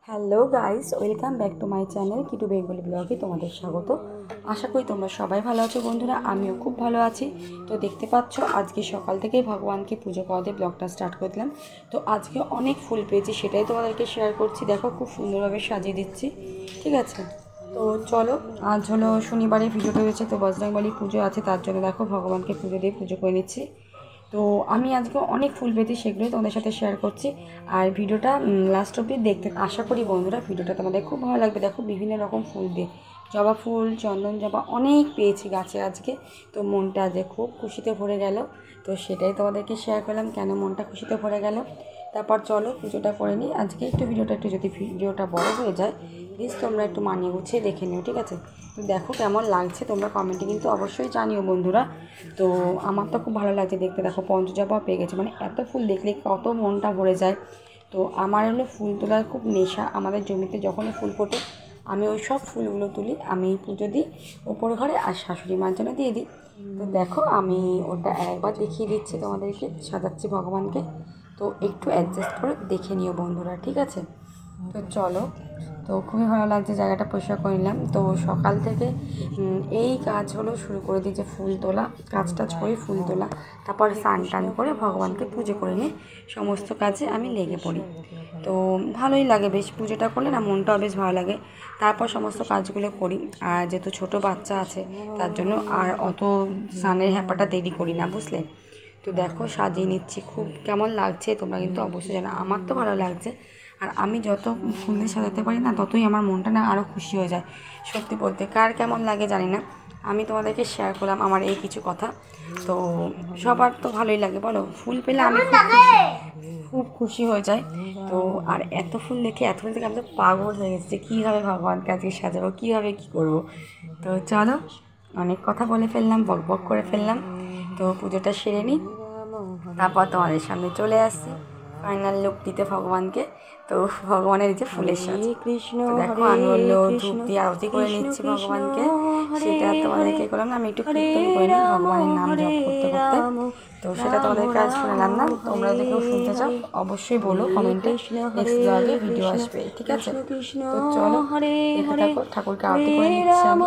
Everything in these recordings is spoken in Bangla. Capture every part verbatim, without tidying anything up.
Hello guys, welcome back to my channel Kitu Bengali ব্লগে তোমাদের স্বাগত। আশা করি তোমরা সবাই ভালো আছো বন্ধুরা, আমিও খুব ভালো আছি। তো দেখতে পাচ্ছ আজকে সকাল থেকেই ভগবানকে পুজো করাতে ব্লগটা স্টার্ট করে দিলাম। তো আজকে অনেক ফুল পেয়েছি, সেটাই তোমাদেরকে শেয়ার করছি। দেখো খুব সুন্দরভাবে সাজিয়ে দিচ্ছি, ঠিক আছে। তো চলো, আজ হলো শনিবারে ভিডিওটা হয়েছে, তো বজরংবলী পুজো আছে, তার জন্য দেখো ভগবানকে পুজো দিয়ে পুজো করে নিচ্ছি। তো আমি আজকে অনেক ফুল পেয়েছি, সেগুলোই তোমাদের সাথে শেয়ার করছি। আর ভিডিওটা লাস্ট অবধি দেখতে আশা করি বন্ধুরা, ভিডিওটা তোমাদের খুব ভালো লাগবে। দেখো বিভিন্ন রকম ফুল দিয়ে, জবা ফুল, চন্দন জবা অনেক পেয়েছি গাছে আজকে। তো মনটা আজকে খুব খুশিতে ভরে গেল। তো সেটাই তোমাদেরকে শেয়ার করলাম, কেন মনটা খুশিতে ভরে গেল। তারপর চলো পুজোটা করে নিই। আজকে একটু ভিডিওটা একটু যদি ভিডিওটা বড় হয়ে যায়, প্লিজ তোমরা একটু মানিয়ে গুছিয়ে দেখে নিও, ঠিক আছে। তো দেখো কেমন লাগছে তোমরা কমেন্টে কিন্তু অবশ্যই জানিও বন্ধুরা। তো আমার তো খুব ভালো লাগছে দেখতে। দেখো পঞ্চজবা পেয়ে গেছে, মানে এত ফুল দেখলে কত মনটা ভরে যায়। তো আমার হলো ফুল তোলার খুব নেশা। আমাদের জমিতে যখনই ফুল ফোটে আমি ওই সব ফুলগুলো তুলি, আমি পুজো দিই ওপর ঘরে, আর শাশুড়ি মার জন্য দিয়ে দিই। তো দেখো আমি ওটা একবার দেখিয়ে দিচ্ছি তোমাদেরকে, সাজাচ্ছি ভগবানকে। তো একটু অ্যাডজাস্ট করে দেখে নিও বন্ধুরা, ঠিক আছে। তো চলো, তো খুবই ভালো লাগছে, জায়গাটা পরিষ্কার করে নিলাম। তো সকাল থেকে এই কাজ হলো শুরু করে দিয়েছে, ফুল তোলা, কাজ টাজ করে ফুল তোলা, তারপর স্নান টান করে ভগবানকে পুজো করে নিয়ে সমস্ত কাজে আমি লেগে পড়ি। তো ভালোই লাগে বেশ, পুজোটা করলে না মনটাও বেশ ভালো লাগে। তারপর সমস্ত কাজগুলো করি। আর যেহেতু ছোটো বাচ্চা আছে তার জন্য আর অত স্নানের হ্যাপাটা দেরি করি না, বুঝলে। তো দেখো সাজিয়ে নিচ্ছি, খুব কেমন লাগছে তোমরা কিন্তু অবশ্যই জানো। আমার তো ভালো লাগছে, আর আমি যত ফুল দিয়ে সাজাতে পারি না ততই আমার মনটা না আরও খুশি হয়ে যায়। সত্যি বলতে কার কেমন লাগে জানি না, আমি তোমাদেরকে শেয়ার করলাম আমার এই কিছু কথা। তো সবার তো ভালোই লাগে বলো, ফুল পেলে আমি খুব খুশি, খুব খুশি হয়ে যায়। তো আর এত ফুল দেখে এত ফুল দেখে আমি তো পাগল হয়ে গেছি যে কীভাবে ভগবানকে আজকে সাজাবো, কীভাবে কী করবো। তো চলো, অনেক কথা বলে ফেললাম, বক বক করে ফেললাম। তো পুজোটা সেরে নিই, তারপর তোমাদের সামনে চলে আসছি ফাইনাল লুক দিতে ভগবানকে। তো ভগবানের যে ফুলের সাজ, কৃষ্ণ দেখো আমি হলো ধূপ দিয়ে আরতি করে নিচ্ছি ভগবানকে। সেটা তোমাদেরকে করলাম না, আমি একটু কীর্তন করে নিই ভগবানের নাম জপ করতে করতে। তো সেটা তোমাদের কাজ শোনালাম না। তোমরা যদি কেউ শুনতে চাও অবশ্যই বলো কমেন্টে, নেক্সট ব্লগে ভিডিও আসবে, ঠিক আছে। তো চলো দেখে থাকো, ঠাকুরকে আরতি করে নিচ্ছি আমি।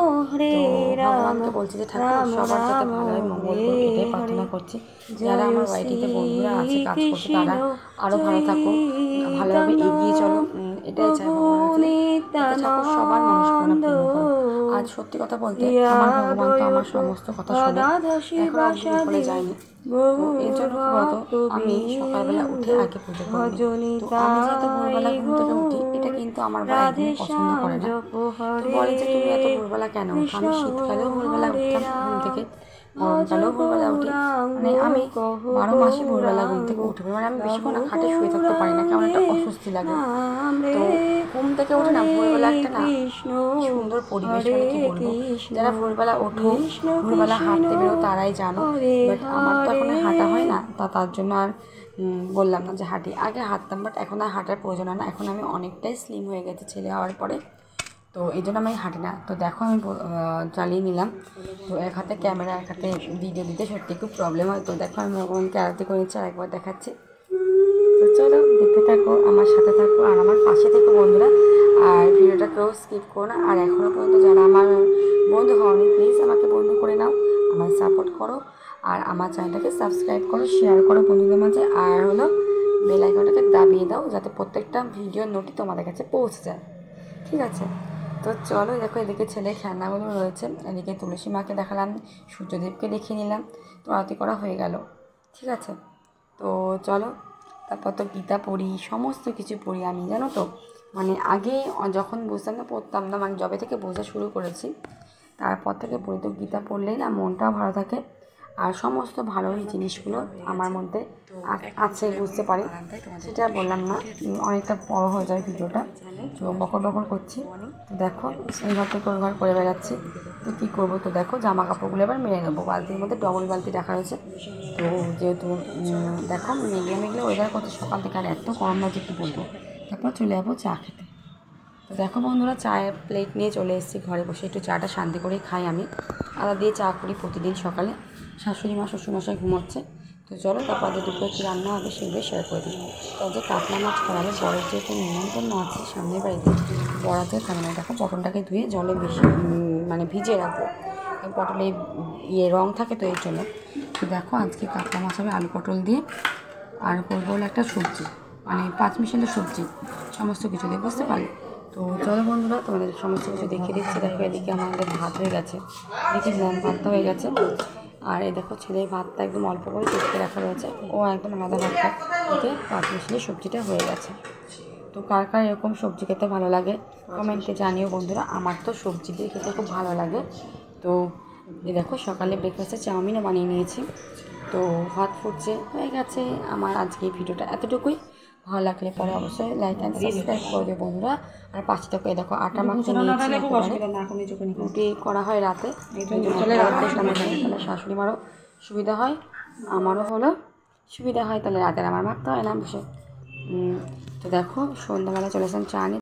তো ভগবানকে বলছি যে ঠাকুর সবার যাতে ভালোভাবে মঙ্গল করুক, এটাই প্রার্থনা করছি। যারা আমার বাড়িটিতে বন্ধুরা আছে কাজ করছে তারা আরও ভালো থাকো, ভালোভাবে এগিয়ে চলো, এটাই চাই ভগবানের ঠাকুর সবার মনস্কামনা পূর্ণ করো। আজ সত্যি কথা বলতে আমার ভগবান তো আমার সমস্ত কথা শোনে, এখন অবধি বিফলে যায়নি। তো এর জন্য বলতো আমি সকালবেলা উঠে আগে পুজো করি। তো আমি যেহেতু ভোরবেলা ঘুম থেকে উঠি, এটা কিন্তু আমার বাবা একদমই পছন্দ করে না। তো বলে যে তুমি এত ভোরবেলা কেন উঠো? আমি শীতকালেও ভোরবেলা উঠতাম ঘুম থেকে, গরমকালেও ভোরবেলা উঠি, মানে আমি বারো মাসে ভোরবেলা ঘুম থেকে উঠে পড়ি। মানে আমি বেশিক্ষণ না খাটে শুয়ে থাকতে পারি না, কেমন একটা অস্বস্তি লাগে। তো ঘুম থেকে উঠে না ভোরবেলা একটা না সুন্দর পরিবেশ, মানে কি বলবো, যারা ভোরবেলা ওঠো ভোরবেলা হাঁটতে বেরো তারাই জানো। বাট আমার তো এখন হাঁটা হয় না, তা তার জন্য আর বললাম না যে হাঁটি। আগে হাঁটতাম, বাট এখন আর হাঁটার প্রয়োজন হয় না, এখন আমি অনেকটাই স্লিম হয়ে গেছি ছেলে হওয়ার পরে। তো এই জন্য আমি হাঁটি না। তো দেখো আমি চালিয়ে নিলাম। তো এক হাতে ক্যামেরা, এক হাতে ভিডিও দিতে সত্যি খুব প্রবলেম হয়। তো দেখো আমি ভগবানকে আরতি করে নিচ্ছি, আর একবার দেখাচ্ছি। তো চলো দেখতে থাকো, আমার সাথে থাকো আর আমার পাশে থেকো বন্ধুরা। আর ভিডিওটা কেউ স্কিপ করো না। আর এখনও পর্যন্ত যারা আমার বন্ধু হওনি প্লিজ আমাকে বন্ধু করে নাও, আমার সাপোর্ট করো, আর আমার চ্যানেলটাকে সাবস্ক্রাইব করো, শেয়ার করো বন্ধুদের মাঝে, আর হলো বেল আইকনটাকে দাবিয়ে দাও যাতে প্রত্যেকটা ভিডিওর নোটি তোমাদের কাছে পৌঁছে যায়, ঠিক আছে। তো চলো দেখো, এদিকে ছেলে খেলনাগুলো রয়েছে, এদিকে তুলসী মাকে দেখালাম, সূর্যদেবকে দেখিয়ে নিলাম। তো আরতি করা হয়ে গেল, ঠিক আছে। তো চলো, তারপর তো গীতা পড়ি, সমস্ত কিছু পড়ি আমি, জানো তো। মানে আগে যখন বুঝতাম না পড়তাম না, মানে যবে থেকে বোঝা শুরু করেছি তারপর থেকে পড়ি। তো গীতা পড়লেই না মনটাও ভালো থাকে, আর সমস্ত ভালো জিনিসগুলো আমার মধ্যে আছে বুঝতে পারি। সেটা বললাম না, অনেকটা বড় হয়ে যায় ভিডিওটা, তো বকর বকর করছি। তো দেখো এই ঘর থেকে ওই ঘর করে বেড়াচ্ছি। তো কী করবো, তো দেখো জামা কাপড়গুলো এবার মেরে নেবো, বালতির মধ্যে ডবল বালতি রাখা রয়েছে। তো যেহেতু দেখো মেঘলে মেঘলে ওয়েদার করতে সকাল থেকে, আর এত গরম লাগছে কী বলবো। তারপর চলে যাবো চা খেতে। তো দেখো বন্ধুরা, চায়ের প্লেট নিয়ে চলে এসেছি ঘরে, বসে একটু চাটা শান্তি করেই খাই আমি। আদা দিয়ে চা করি প্রতিদিন সকালে। শাশুড়ি মা শ্বশুরমশাই ঘুমোচ্ছে, তো চলো তারপর যে দুপুরে কী রান্না হবে সেগুলো শেয়ার করে দিই। তো যে কাতলা মাছ করা হবে, বড়ের যেহেতু নিমন্ত্রণ আছে সামনের বাড়িতে, বড়াতে থাকে না। দেখো পটলটাকে ধুয়ে জলে বেশি মানে ভিজিয়ে রাখবো, পটলে ইয়ে রঙ থাকে তো এর জন্য। তো দেখো আজকে কাতলা মাছ হবে আলু পটল দিয়ে, আর করবো হলো একটা সবজি, মানে পাঁচ মিশালের সবজি, সমস্ত কিছু দিয়ে, বুঝতে পারলে। তো চলো বন্ধুরা তোমাদের সমস্ত কিছু দেখিয়ে দিচ্ছি। দেখো এদিকে আমাদের ভাত হয়ে গেছে, দেখি গরম ভাতটা হয়ে গেছে। আর এই দেখো ছেলের ভাতটা একদম অল্প করে চেপে রাখা রয়েছে, ও একদম আলাদা ভাতটা দিকে পাঁচ মিশালের সবজিটা হয়ে গেছে। তো কার কার এরকম সবজি খেতে ভালো লাগে কমেন্টে জানিও বন্ধুরা। আমার তো সবজি দিয়ে খেতে খুব ভালো লাগে। তো এই দেখো সকালে ব্রেকফাস্টে চাউমিনও বানিয়ে নিয়েছি। তো ভাত ফুটছে, হয়ে গেছে আমার আজকে ভিডিওটা এতটুকুই। ভালো লাগলে পরে অবশ্যই লাইক অ্যান্ড সাবস্ক্রাইব করে দিও বন্ধুরা। আর পাশে থেকে দেখো আটা মাখতে নিয়েছি, রুটি করা হয় রাতে, তাহলে শাশুড়ি মারও সুবিধা হয়, আমারও হলো সুবিধা হয়, তাহলে রাতের আমার মাখতে হয় না বসে। তো দেখো সন্ধ্যাবেলা চলে আসলাম চা নিয়ে।